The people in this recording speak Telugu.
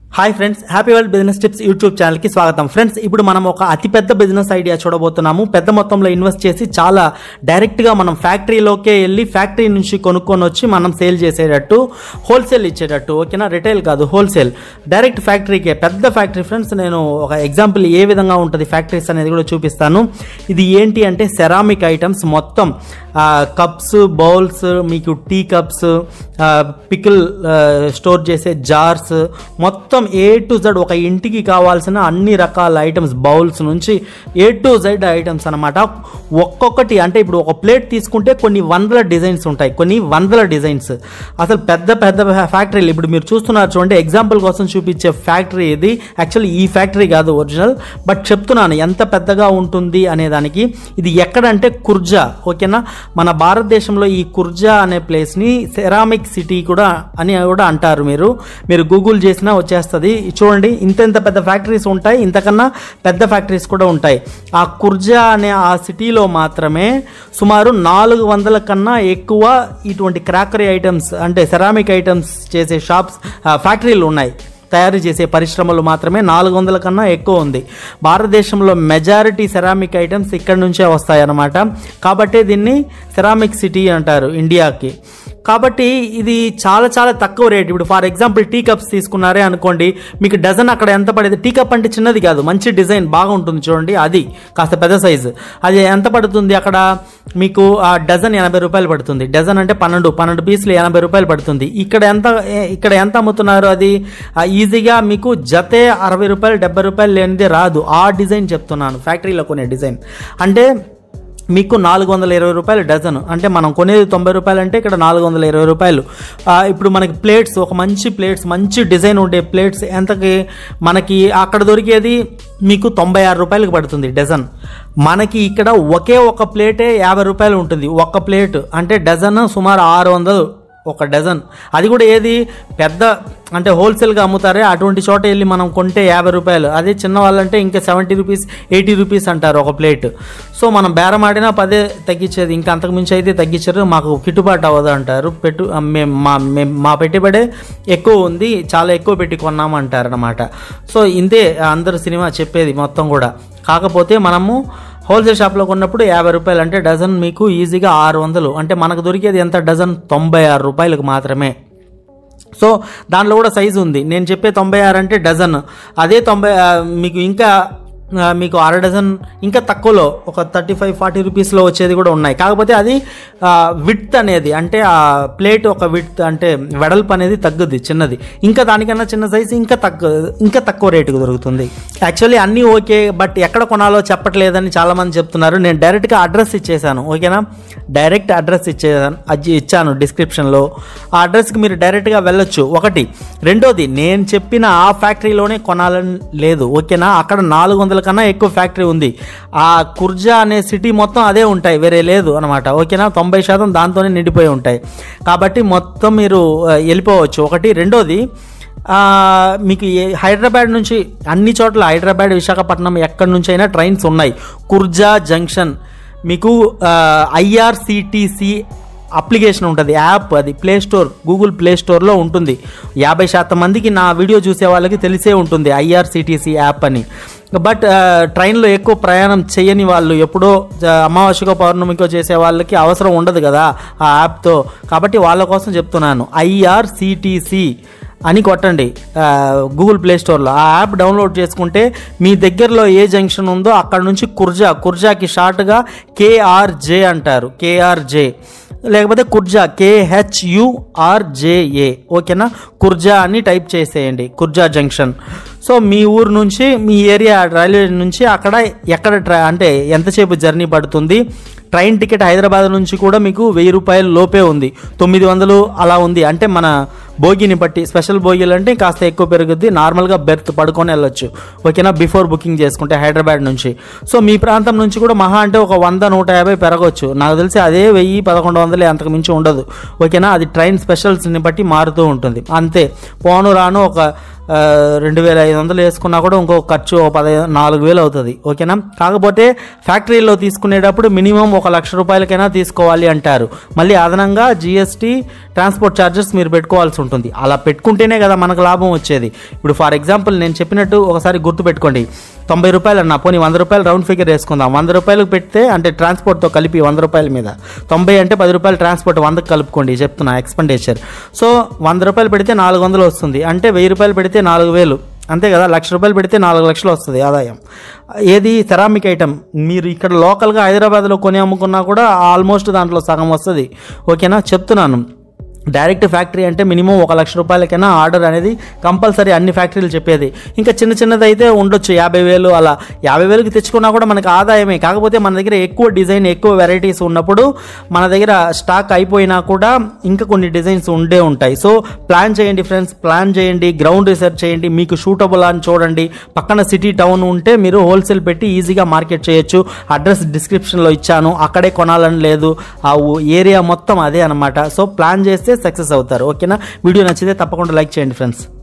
Hi friends, happy world business tips YouTube ఛానల్కి స్వాగతం. ఫ్రెండ్స్, ఇప్పుడు మనం ఒక అతిపెద్ద బిజినెస్ ఐడియా చూడబోతున్నాము. పెద్ద మొత్తంలో ఇన్వెస్ట్ చేసి చాలా డైరెక్ట్గా మనం ఫ్యాక్టరీలోకే వెళ్ళి ఫ్యాక్టరీ నుంచి కొనుక్కొని వచ్చి మనం సేల్ చేసేటట్టు, హోల్సేల్ ఇచ్చేటట్టు. ఓకేనా? రిటైల్ కాదు, హోల్సేల్. డైరెక్ట్ ఫ్యాక్టరీకే, పెద్ద ఫ్యాక్టరీ. ఫ్రెండ్స్, నేను ఒక ఎగ్జాంపుల్ ఏ విధంగా ఉంటుంది ఫ్యాక్టరీస్ అనేది కూడా చూపిస్తాను. ఇది ఏంటి అంటే సెరామిక్ ఐటమ్స్ మొత్తం, కప్స్, బౌల్స్, మీకు టీ కప్స్, పికిల్ స్టోర్ చేసే జార్స్, మొత్తం ఏ టు జెడ్ ఒక ఇంటికి కావాల్సిన అన్ని రకాల ఐటమ్స్, బౌల్స్ నుంచి ఏ టు జెడ్ ఐటమ్స్ అనమాట. ఒక్కొక్కటి అంటే ఇప్పుడు ఒక ప్లేట్ తీసుకుంటే కొన్ని వందల డిజైన్స్ ఉంటాయి, కొన్ని వందల డిజైన్స్. అసలు పెద్ద పెద్ద ఫ్యాక్టరీలు ఇప్పుడు మీరు చూస్తున్నారు చూడండి. ఎగ్జాంపుల్ కోసం చూపించే ఫ్యాక్టరీ ఇది. యాక్చువల్లీ ఈ ఫ్యాక్టరీ కాదు ఒరిజినల్, బట్ చెప్తున్నాను ఎంత పెద్దగా ఉంటుంది అనేదానికి. ఇది ఎక్కడంటే కుర్జా. ఓకేనా? మన భారతదేశంలో ఈ కుర్జా అనే ప్లేస్ని సెరామిక్ సిటీ కూడా అని కూడా అంటారు. మీరు గూగుల్ చేసినా వచ్చేస్తుంది. చూడండి, ఇంత పెద్ద ఫ్యాక్టరీస్ ఉంటాయి, ఇంతకన్నా పెద్ద ఫ్యాక్టరీస్ కూడా ఉంటాయి. ఆ కుర్జా అనే ఆ సిటీలో మాత్రమే సుమారు 400 కన్నా ఎక్కువ ఇటువంటి క్రాకరీ ఐటమ్స్ అంటే సెరామిక్ ఐటమ్స్ చేసే షాప్స్, ఫ్యాక్టరీలు ఉన్నాయి. తయారు చేసే పరిశ్రమలు మాత్రమే 400 కన్నా ఎక్కువ ఉంది. భారతదేశంలో మెజారిటీ సెరామిక్ ఐటమ్స్ ఇక్కడి నుంచే వస్తాయి అన్నమాట. కాబట్టి దీన్ని సెరామిక్ సిటీ అంటారు ఇండియాకి. కాబట్టి ఇది చాలా చాలా తక్కువ రేట్. ఇప్పుడు ఫర్ ఎగ్జాంపుల్ టీ కప్స్ తీసుకున్నారే అనుకోండి, మీకు డజన్ అక్కడ ఎంత పడేది? టీ కప్ అంటే చిన్నది కాదు, మంచి డిజైన్ బాగా ఉంటుంది చూడండి, అది కాస్త పెద్ద సైజు. అది ఎంత పడుతుంది అక్కడ మీకు? ఆ డజన్ 80 రూపాయలు పడుతుంది. డజన్ అంటే 12 పీసులు 80 రూపాయలు పడుతుంది. ఇక్కడ ఎంత అమ్ముతున్నారు? అది ఈజీగా మీకు జతే 60 రూపాయలు 70 రూపాయలు లేనిదే రాదు. ఆ డిజైన్ చెప్తున్నాను, ఫ్యాక్టరీలో కొనే డిజైన్. అంటే మీకు 420 రూపాయలు డజన్. అంటే మనం కొనేది 90 రూపాయలు, అంటే ఇక్కడ 420 రూపాయలు. ఇప్పుడు మనకి ప్లేట్స్, ఒక మంచి ప్లేట్స్, మంచి డిజైన్ ఉండే ప్లేట్స్ ఎంతకి మనకి అక్కడ దొరికేది? మీకు 96 రూపాయలకు పడుతుంది డజన్. మనకి ఇక్కడ ఒకే ఒక ప్లేటే 50 రూపాయలు ఉంటుంది. ఒక్క ప్లేట్ అంటే డజన్ సుమారు 600 ఒక డజన్. అది కూడా ఏది పెద్ద అంటే హోల్సేల్గా అమ్ముతారే అటువంటి చోట వెళ్ళి మనం కొంటే 50 రూపాయలు. అదే చిన్న వాళ్ళంటే ఇంకా 70 రూపీస్ 80 రూపీస్ అంటారు ఒక ప్లేట్. సో మనం బేరం ఆడినా 10 తగ్గించేది, ఇంకా అంతకుమించి అయితే తగ్గించారు. మాకు గిట్టుబాటు అవ్వదు అంటారు. మా పెట్టుబడే ఎక్కువ ఉంది, చాలా ఎక్కువ పెట్టి కొన్నాము అంటారు అనమాట. సో ఇంతే అందరు సినిమా చెప్పేది మొత్తం కూడా. కాకపోతే మనము హోల్సేల్ షాప్లో కొన్నప్పుడు 50 రూపాయలు అంటే డజన్ మీకు ఈజీగా 600. అంటే మనకు దొరికేది ఎంత డజన్? 96 రూపాయలకు మాత్రమే. సో దాంట్లో కూడా సైజు ఉంది. నేను చెప్పే 96 అంటే డజన్. అదే 90 మీకు అర డజన్ ఇంకా తక్కువలో ఒక 35-40 రూపీస్లో వచ్చేది కూడా ఉన్నాయి. కాకపోతే అది విడ్త్ అనేది, అంటే ఆ ప్లేట్ ఒక విడ్త్ అంటే వెడల్పు అనేది తగ్గుద్ది, చిన్నది. ఇంకా దానికన్నా చిన్న సైజు ఇంకా తక్కువ రేటుకు దొరుకుతుంది. యాక్చువల్లీ అన్నీ ఓకే, బట్ ఎక్కడ కొనాలో చెప్పట్లేదని చాలామంది చెప్తున్నారు. నేను డైరెక్ట్గా అడ్రస్ ఇచ్చేసాను. ఓకేనా? డైరెక్ట్ అడ్రస్ ఇచ్చాను డిస్క్రిప్షన్లో. ఆ అడ్రస్కి మీరు డైరెక్ట్గా వెళ్ళొచ్చు. ఒకటి. రెండోది, నేను చెప్పిన ఆ ఫ్యాక్టరీలోనే కొనాలని లేదు. ఓకేనా? అక్కడ 400 కన్నా ఎక్కువ ఫ్యాక్టరీ ఉంది. ఆ కుర్జా అనే సిటీ మొత్తం అదే ఉంటాయి, వేరే లేదు అనమాట. ఓకేనా? 90% దాంతోనే నిండిపోయి ఉంటాయి. కాబట్టి మొత్తం మీరు వెళ్ళిపోవచ్చు. ఒకటి. రెండోది, మీకు హైదరాబాద్ నుంచి అన్ని చోట్ల, హైదరాబాద్, విశాఖపట్నం ఎక్కడి నుంచి అయినా ట్రైన్స్ ఉన్నాయి. కుర్జా జంక్షన్ మీకు IRCTC అప్లికేషన్ ఉంటుంది, యాప్. అది ప్లే స్టోర్, గూగుల్ ప్లే స్టోర్లో ఉంటుంది. 50% మందికి నా వీడియో చూసే వాళ్ళకి తెలిసే ఉంటుంది IRCTC యాప్ అని. బట్ ట్రైన్లో ఎక్కువ ప్రయాణం చేయని వాళ్ళు, ఎప్పుడో అమావాస్యకో పౌర్ణమికో చేసే వాళ్ళకి అవసరం ఉండదు కదా ఆ యాప్తో. కాబట్టి వాళ్ళ కోసం చెప్తున్నాను. IRCTC అని కొట్టండి గూగుల్ ప్లే స్టోర్లో. ఆ యాప్ డౌన్లోడ్ చేసుకుంటే మీ దగ్గరలో ఏ జంక్షన్ ఉందో అక్కడ నుంచి కుర్జాకి షార్ట్గా KRJ అంటారు, KRJ. లేకపోతే కుర్జా, KHURJA. ఓకేనా? కుర్జా అని టైప్ చేసేయండి, కుర్జా జంక్షన్. సో మీ ఊరు నుంచి, మీ ఏరియా రైల్వే నుంచి ఎక్కడ అంటే ఎంతసేపు జర్నీ పడుతుంది? ట్రైన్ టికెట్ హైదరాబాద్ నుంచి కూడా మీకు 1000 రూపాయల లోపే ఉంది, 900 అలా ఉంది. అంటే మన బోగిని బట్టి, స్పెషల్ బోగీలు అంటే కాస్త ఎక్కువ పెరుగుద్ది. నార్మల్గా బెర్త్ పడుకొని వెళ్ళొచ్చు. ఓకేనా? బిఫోర్ బుకింగ్ చేసుకుంటే హైదరాబాద్ నుంచి. సో మీ ప్రాంతం నుంచి కూడా మహా అంటే ఒక 100-150 పెరగవచ్చు. నాకు తెలిసి అదే 1000-1100 అంతకు మించి ఉండదు. ఓకేనా? అది ట్రైన్ స్పెషల్స్ని బట్టి మారుతూ ఉంటుంది. అంతే. పోను రాను ఒక 2500 వేసుకున్నా కూడా ఇంకో ఖర్చు 4,000 అవుతుంది. ఓకేనా. కాకపోతే ఫ్యాక్టరీలో తీసుకునేటప్పుడు మినిమం 1,00,000 రూపాయలకైనా తీసుకోవాలి అంటారు. మళ్ళీ అదనంగా GST ట్రాన్స్పోర్ట్ ఛార్జెస్ మీరు పెట్టుకోవాల్సి ఉంటుంది. అలా పెట్టుకుంటేనే కదా మనకు లాభం వచ్చేది. ఇప్పుడు ఫర్ ఎగ్జాంపుల్ నేను చెప్పినట్టు ఒకసారి గుర్తుపెట్టుకోండి. 90 రూపాయలు అన్నా, పోనీ 100 రూపాయలు రౌండ్ ఫిగర్ వేసుకుందాం. 100 రూపాయలకు పెడితే అంటే ట్రాన్స్పోర్ట్తో కలిపి 100 రూపాయల మీద 90 అంటే 10 రూపాయలు ట్రాన్స్పోర్ట్ 100కి కలుపుకోండి చెప్తున్నా ఎక్స్పెండిచర్. సో 100 రూపాయలు పెడితే 400 వస్తుంది. అంటే 1000 రూపాయలు పెడితే 4,000 అంతే కదా. 1,00,000 రూపాయలు పెడితే 4,00,000 వస్తుంది ఆదాయం. ఏది సెరామిక్ ఐటమ్ మీరు ఇక్కడ లోకల్గా హైదరాబాద్లో కొని అమ్ముకున్నా కూడా ఆల్మోస్ట్ దాంట్లో సగం వస్తుంది. ఓకేనా చెప్తున్నాను. డైరెక్ట్ ఫ్యాక్టరీ అంటే మినిమం 1,00,000 రూపాయలకైనా ఆర్డర్ అనేది కంపల్సరీ అన్ని ఫ్యాక్టరీలు చెప్పేది. ఇంకా చిన్నది అయితే ఉండొచ్చు 50,000 అలా. 50,000కి తెచ్చుకున్నా కూడా మనకి ఆదాయమే. కాకపోతే మన దగ్గర ఎక్కువ డిజైన్ ఎక్కువ వెరైటీస్ ఉన్నప్పుడు మన దగ్గర స్టాక్ అయిపోయినా కూడా ఇంకా కొన్ని డిజైన్స్ ఉండే ఉంటాయి. సో ప్లాన్ చేయండి ఫ్రెండ్స్, ప్లాన్ చేయండి, గ్రౌండ్ రీసెర్చ్ చేయండి, మీకు షూటబుల్ అని చూడండి. పక్కన సిటీ టౌన్ ఉంటే మీరు హోల్సేల్ పెట్టి ఈజీగా మార్కెట్ చేయొచ్చు. అడ్రస్ డిస్క్రిప్షన్లో ఇచ్చాను, అక్కడే కొనాలని లేదు. ఆ ఏరియా మొత్తం అదే అనమాట. సో ప్లాన్ చేస్తే సక్సెస్ అవుతారు. ఓకేనా. వీడియో నచ్చితే తప్పకుండా లైక్ చేయండి ఫ్రెండ్స్.